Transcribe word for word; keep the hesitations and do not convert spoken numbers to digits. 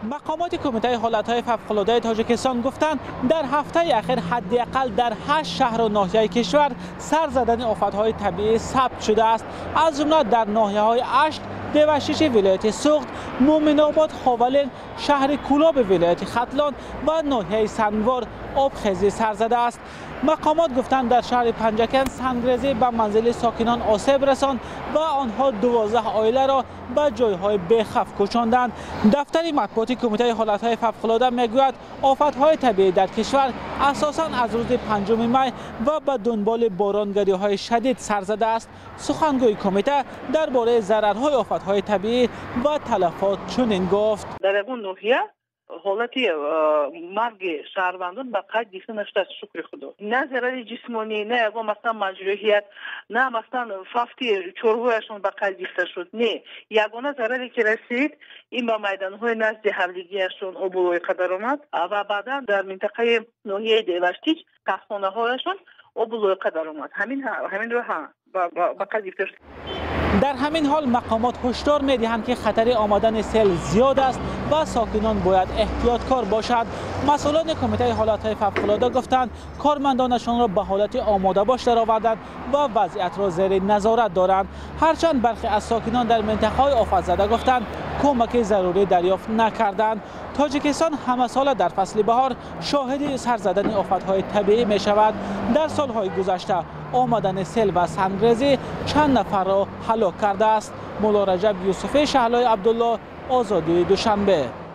مقامات کمیته حالتهای فوق‌العاده تاجیکستان گفتند در هفته اخیر حداقل در هشت شهر و ناحیه کشور سر زدن آفت‌های طبیعی ثبت شده است، از جمله در ناحیه‌های اشت، دیوشیش ولایت سوخت، مومن آباد، خاولین، شهر کولاب ولایت ختلان و ناحیه سنگوار آبخیزی سر زده است. مقامات گفتند در شهر پنجکن سنگریزی به منزل ساکنان آسیب رساند و آنها دوازده عائله را به جایهای بی‌خوف کوچاندند. دفتر مطبوعات کمیته حالتهای فوق‌العاده میگوید آفت‌های طبیعی در کشور اساساً از روز پنجم می و به دنبال بارانگری‌های شدید سر زده است. سخنگوی کمیته درباره ضررهای آفت‌های طبیعی و تلفات چنین گفت: در اون ناحیه حالتی مرگ شهروندان به قید دیده نشده، شکر خدا. نه ضرر جسمانی، نه اگه مثلا مجروحیت، نه مثلا فافتی چربویشون به قید دیده شد. نه، یگانه ضرری که رسید این به میدانهای نزد حملگیشون آبولوی قدر آمد و بعدا در منطقه ناحیه دیوشتیج تخمانه هایشون آبولوی قدر آمد. همین همین رو هم به قید دیده شد. در همین حال مقامات هشدار می‌دهند که خطر آمدن سیل زیاد است و ساکنان باید احتیاطکار باشند. مسئولان کمیته حالتهای فوق‌العاده گفتند کارمندانشان را به حالت آماده باش درآوردند و وضعیت را زیر نظارت دارند. هرچند برخی از ساکنان در منطقه‌های آفت زده گفتند کمک ضروری دریافت نکردند. تاجیکستان همه سال در فصل بهار شاهد سر زدن آفت‌های طبیعی می شود. در سالهای گذشته آمدن سیل و سنگریزی چند نفر را هلاک کرده است. مولا رجب یوسفی، شهلای عبدالله، آزادی دوشنبه.